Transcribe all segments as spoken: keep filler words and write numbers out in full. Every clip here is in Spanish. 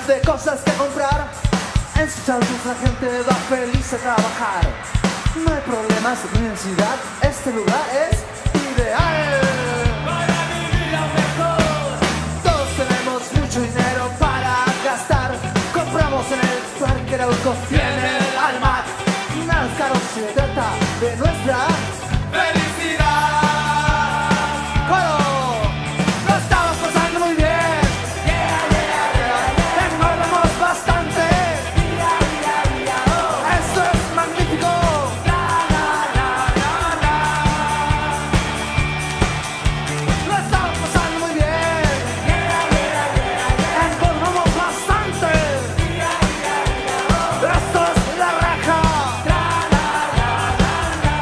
de cosas que comprar. En sus autos la gente va feliz a trabajar. No hay problemas de necesidad, este lugar es ideal para vivir lo mejor. Todos tenemos mucho dinero para gastar. Compramos en el Parque Arauco y en el Almat. Nada es caro, se trata de nuestra felicidad. ¡Coro! Lo estamos pasando muy bien. Yeah, yeah, yeah, yeah. Engordamos bastante. Mira, mira, mira, oh. Esto es magnífico. La, la, la, la, la. Lo estamos pasando muy bien. Yeah, yeah, yeah, yeah. Engordamos bastante. Mira, mira, mira, oh. Esto es la raja. La, la, la, la, la.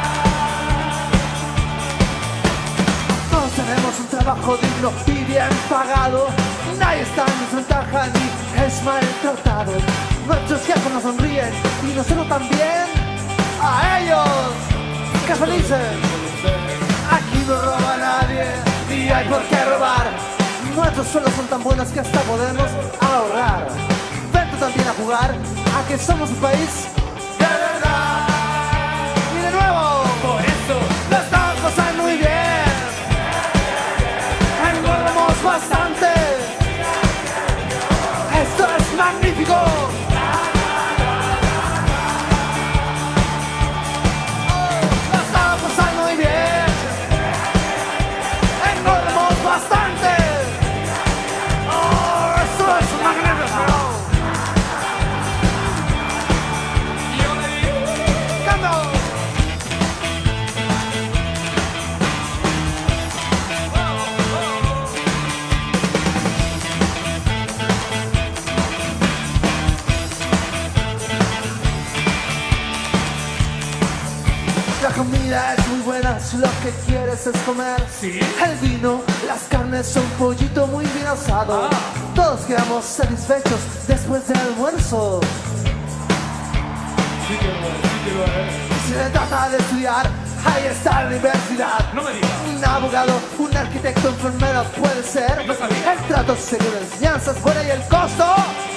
Todos tenemos un trabajo digno y bien pagado. Nadie está en desventaja ni es maltratado. Nuestros jefes nos sonríen y nosotros también a ellos. ¡Qué felices! Aquí no roba nadie ni hay por qué robar. Nuestros sueldos son tan buenos que hasta podemos ahorrar. Vente también a jugar a que somos un país de verdad. Y de nuevo, Por eso lo estamos pasando muy bien. Engordamos bastante. Esto es magnífico. Oh, lo estamos pasando muy bien. Engordamos bastante. Oh, esto es magnífico. yo le digo, ¡Cambio! La comida es muy buena si lo que quieres es comer. Sí. El vino, las carnes, un pollito muy bien asado. Ah. Todos quedamos satisfechos después del almuerzo. sí que lo es, sí que lo es. Y si se trata de estudiar, ahí está la universidad. No me digas. Un abogado, un arquitecto, enfermero puede ser. No sabía. El trato seguro, la enseñanza es buena y el costo